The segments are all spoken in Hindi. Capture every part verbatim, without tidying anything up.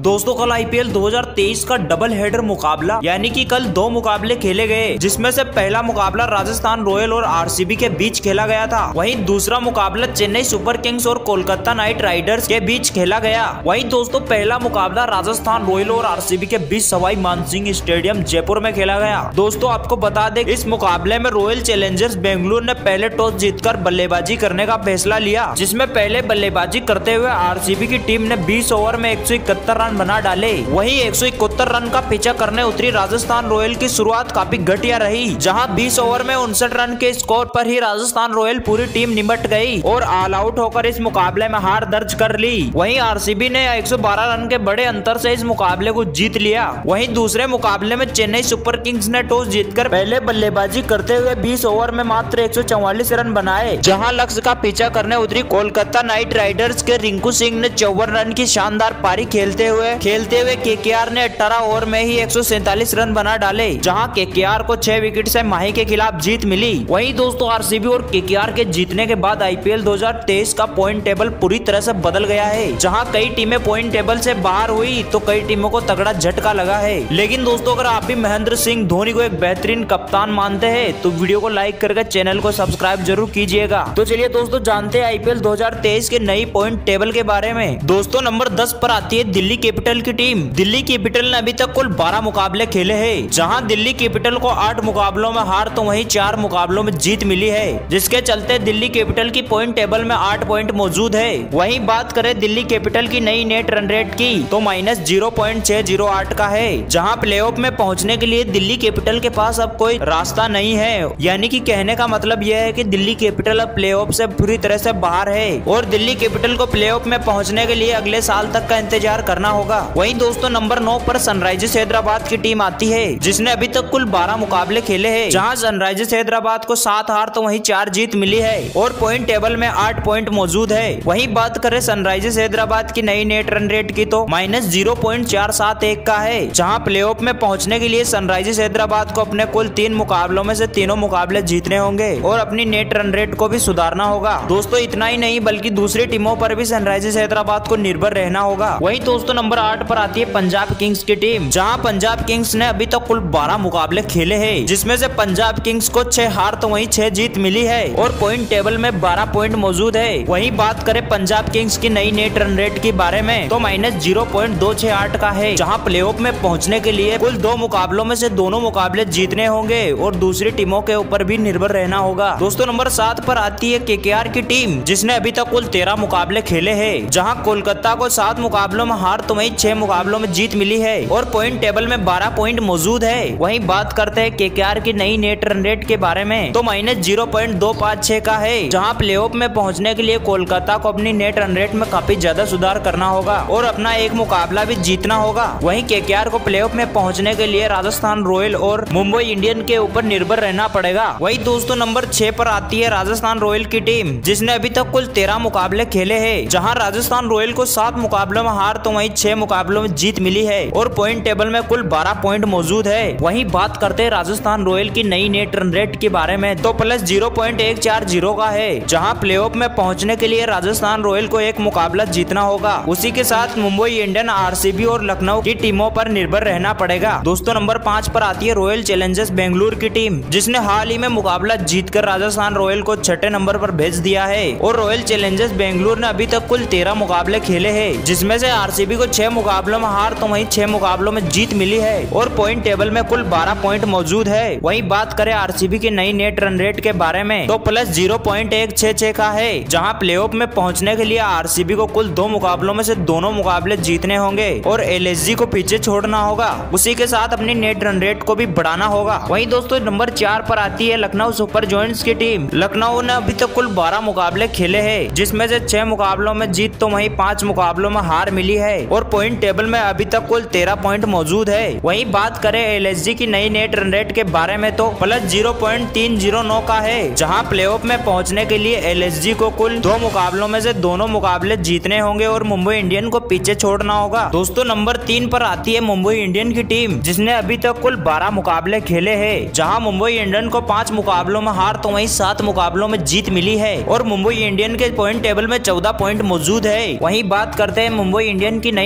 दोस्तों कल आईपीएल दो हज़ार तेईस का डबल हेडर मुकाबला यानी कि कल दो मुकाबले खेले गए, जिसमें से पहला मुकाबला राजस्थान रॉयल और आरसीबी के बीच खेला गया था। वहीं दूसरा मुकाबला चेन्नई सुपर किंग्स और कोलकाता नाइट राइडर्स के बीच खेला गया। वहीं दोस्तों पहला मुकाबला राजस्थान रॉयल और आरसीबी के बीच सवाई मानसिंह स्टेडियम जयपुर में खेला गया। दोस्तों आपको बता दें इस मुकाबले में रॉयल चैलेंजर्स बेंगलुरु ने पहले टॉस जीतकर बल्लेबाजी करने का फैसला लिया, जिसमें पहले बल्लेबाजी करते हुए आरसीबी की टीम ने बीस ओवर में एक सौ इकहत्तर रन बना डाले। वहीं एक सौ इकहत्तर रन का पीछा करने उतरी राजस्थान रॉयल की शुरुआत काफी घटिया रही, जहां बीस ओवर में उनसठ रन के स्कोर पर ही राजस्थान रॉयल पूरी टीम निमट गई और ऑल आउट होकर इस मुकाबले में हार दर्ज कर ली। वहीं आरसीबी ने एक सौ बारह रन के बड़े अंतर से इस मुकाबले को जीत लिया। वहीं दूसरे मुकाबले में चेन्नई सुपर किंग्स ने टॉस जीतकर पहले बल्लेबाजी करते हुए बीस ओवर में मात्र एक सौ चौवालीस रन बनाए, जहां लक्ष्य का पीछा करने उतरी कोलकाता नाइट राइडर्स के रिंकू सिंह ने चौवन रन की शानदार पारी खेलते हुए खेलते हुए केकेआर ने अठारह ओवर में ही एक सौ सैंतालीस रन बना डाले, जहां केकेआर को छह विकेट से माही के खिलाफ जीत मिली। वहीं दोस्तों आरसीबी और केकेआर के जीतने के बाद आईपीएल दो हज़ार तेईस का पॉइंट टेबल पूरी तरह से बदल गया है, जहां कई टीमें पॉइंट टेबल से बाहर हुई तो कई टीमों को तगड़ा झटका लगा है। लेकिन दोस्तों अगर आप भी महेंद्र सिंह धोनी को एक बेहतरीन कप्तान मानते हैं तो वीडियो को लाइक करके चैनल को सब्सक्राइब जरूर कीजिएगा। तो चलिए दोस्तों जानते हैं आईपीएल दो हज़ार तेईस के नई पॉइंट टेबल के बारे में। दोस्तों नंबर दस पर आती है दिल्ली कैपिटल की टीम। दिल्ली कैपिटल ने अभी तक कुल बारह मुकाबले खेले हैं, जहां दिल्ली कैपिटल को आठ मुकाबलों में हार तो वहीं चार मुकाबलों में जीत मिली है, जिसके चलते दिल्ली कैपिटल की पॉइंट टेबल में आठ पॉइंट मौजूद है। वहीं बात करें दिल्ली कैपिटल की नई नेट रन रेट की तो माइनस जीरो पॉइंट छह जीरो आठ का है, जहां प्लेऑफ में पहुंचने के लिए दिल्ली कैपिटल के पास अब कोई रास्ता नहीं है। यानी कि कहने का मतलब यह है कि दिल्ली कैपिटल अब प्लेऑफ से पूरी तरह से बाहर है और दिल्ली कैपिटल को प्लेऑफ में पहुंचने के लिए अगले साल तक का इंतजार करना होगा। वहीं दोस्तों नंबर नौ पर सनराइजर्स हैदराबाद की टीम आती है, जिसने अभी तक कुल बारह मुकाबले खेले हैं, जहां सनराइजर्स हैदराबाद को सात हार तो वहीं चार जीत मिली है और पॉइंट टेबल में आठ पॉइंट मौजूद है। वहीं बात करें सनराइजर्स हैदराबाद की नई नेट रन रेट की तो माइनस जीरो पॉइंट चार सात एक का है, जहां प्लेऑफ में पहुंचने के लिए सनराइजर्स हैदराबाद को अपने कुल तीन मुकाबलों में से तीनों मुकाबले जीतने होंगे और अपनी नेट रन रेट को भी सुधारना होगा। दोस्तों इतना ही नहीं बल्कि दूसरी टीमों पर भी सनराइजर्स हैदराबाद को निर्भर रहना होगा। वहीं दोस्तों नंबर आठ पर आती है पंजाब किंग्स की टीम, जहां पंजाब किंग्स ने अभी तक कुल बारह मुकाबले खेले हैं, जिसमें से पंजाब किंग्स को छह हार तो वहीं छह जीत मिली है और पॉइंट टेबल में बारह पॉइंट मौजूद है। वहीं बात करें पंजाब किंग्स की नई नेट रन रेट के बारे में तो माइनस जीरो पॉइंट दो छह आठ का है, जहां प्लेऑफ में पहुंचने के लिए कुल दो मुकाबलों में से दोनों मुकाबले जीतने होंगे और दूसरी टीमों के ऊपर भी निर्भर रहना होगा। दोस्तों नंबर सात पर आती है केकेआर की टीम, जिसने अभी तक कुल तेरह मुकाबले खेले हैं, जहां कोलकाता को सात मुकाबलों में हार तो वहीं छह मुकाबलों में जीत मिली है और पॉइंट टेबल में बारह पॉइंट मौजूद है। वहीं बात करते हैं केकेआर की नई नेट रन रेट के बारे में तो माइनस जीरो पॉइंट दो पाँच छह का है, जहां प्लेऑफ में पहुंचने के लिए कोलकाता को अपनी नेट रन रेट में काफी ज्यादा सुधार करना होगा और अपना एक मुकाबला भी जीतना होगा। वहीं केकेआर को प्लेऑफ में पहुंचने के लिए राजस्थान रॉयल और मुंबई इंडियन के ऊपर निर्भर रहना पड़ेगा। वहीं दोस्तों नंबर छह पर आती है राजस्थान रॉयल की टीम, जिसने अभी तक कुल तेरह मुकाबले खेले हैं, जहां राजस्थान रॉयल को सात मुकाबलों में हार तो वहीं छह मुकाबलों में जीत मिली है और पॉइंट टेबल में कुल बारह पॉइंट मौजूद है। वहीं बात करते हैं राजस्थान रॉयल की नई नेट रन रेट के बारे में तो प्लस जीरो पॉइंट एक चार जीरो का है, जहां प्लेऑफ में पहुंचने के लिए राजस्थान रॉयल को एक मुकाबला जीतना होगा। उसी के साथ मुंबई इंडियन, आरसीबी और लखनऊ की टीमों पर निर्भर रहना पड़ेगा। दोस्तों नंबर पाँच पर आती है रॉयल चैलेंजर्स बेंगलुरु की टीम, जिसने हाल ही में मुकाबला जीतकर राजस्थान रॉयल को छठे नंबर पर भेज दिया है और रॉयल चैलेंजर्स बेंगलुरु ने अभी तक कुल तेरह मुकाबले खेले हैं, जिसमें से आरसीबी को छह मुकाबलों में हार तो वहीं छह मुकाबलों में जीत मिली है और पॉइंट टेबल में कुल बारह पॉइंट मौजूद है। वहीं बात करें आरसीबी की नई नेट रन रेट के बारे में तो प्लस जीरो पॉइंट एक छह छह का है, जहां प्लेऑफ में पहुंचने के लिए आरसीबी को कुल दो मुकाबलों में से दोनों मुकाबले जीतने होंगे और एलएसजी को पीछे छोड़ना होगा। उसी के साथ अपनी नेट रन रेट को भी बढ़ाना होगा। वहीं दोस्तों नंबर चार पर आती है लखनऊ सुपर जॉयंट्स की टीम। लखनऊ ने अभी तक कुल बारह मुकाबले खेले हैं, जिसमें से छह मुकाबलों में जीत तो वहीं पांच मुकाबलों में हार मिली है और पॉइंट टेबल में अभी तक कुल तेरह पॉइंट मौजूद है। वहीं बात करें एलएसजी की नई नेट रन रेट के बारे में तो प्लस जीरो पॉइंट तीन जीरो नौ का है, जहां प्लेऑफ में पहुंचने के लिए एलएसजी को कुल दो मुकाबलों में से दोनों मुकाबले जीतने होंगे और मुंबई इंडियन को पीछे छोड़ना होगा। दोस्तों नंबर तीन पर आती है मुंबई इंडियन की टीम, जिसने अभी तक कुल बारह मुकाबले खेले हैं, जहां मुंबई इंडियन को पांच मुकाबलों में हार तो वहीं सात मुकाबलों में जीत मिली है और मुंबई इंडियन के पॉइंट टेबल में चौदह पॉइंट मौजूद है। वहीं बात करते हैं मुंबई इंडियन की नई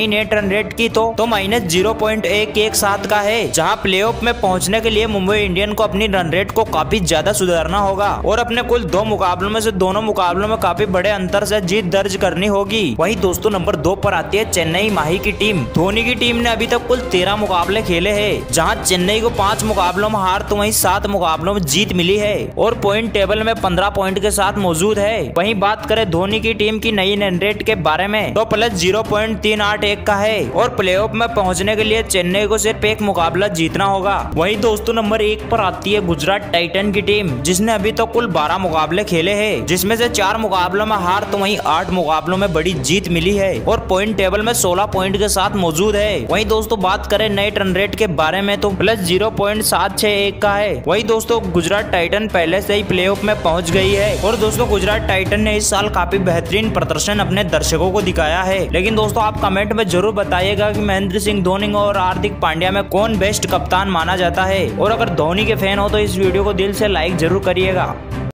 नेट रन रेट की तो, तो माइनस जीरो पॉइंट एक एक सात का है, जहां प्लेऑफ में पहुंचने के लिए मुंबई इंडियन को अपनी रन रेट को काफी ज्यादा सुधारना होगा और अपने कुल दो मुकाबलों में से दोनों मुकाबलों में काफी बड़े अंतर से जीत दर्ज करनी होगी। वहीं दोस्तों नंबर दो पर आती है चेन्नई माही की टीम। धोनी की टीम ने अभी तक कुल तेरह मुकाबले खेले हैं, जहां चेन्नई को पांच मुकाबलों में हार तो वहीं सात मुकाबलों में जीत मिली है और पॉइंट टेबल में पंद्रह पॉइंट के साथ मौजूद है। वहीं बात करें धोनी की टीम की नई रन रेट के बारे में तो प्लस जीरो पॉइंट तीन आठ एक का है और प्लेऑफ में पहुंचने के लिए चेन्नई को सिर्फ एक मुकाबला जीतना होगा। वहीं दोस्तों नंबर एक पर आती है गुजरात टाइटन की टीम, जिसने अभी तक तो कुल बारह मुकाबले खेले हैं, जिसमें से चार मुकाबलों में हार तो वहीं आठ मुकाबलों में बड़ी जीत मिली है और पॉइंट टेबल में सोलह पॉइंट के साथ मौजूद है। वहीं दोस्तों बात करें नेट रन रेट के बारे में तो प्लस जीरो पॉइंट सात छह एक का है। वहीं दोस्तों गुजरात टाइटन पहले से ही प्लेऑफ में पहुंच गई है और दोस्तों गुजरात टाइटन ने इस साल काफी बेहतरीन प्रदर्शन अपने दर्शकों को दिखाया है। लेकिन दोस्तों आप कमेंट में जरूर बताइएगा कि महेंद्र सिंह धोनी और हार्दिक पांड्या में कौन बेस्ट कप्तान माना जाता है और अगर धोनी के फैन हो तो इस वीडियो को दिल से लाइक जरूर करिएगा।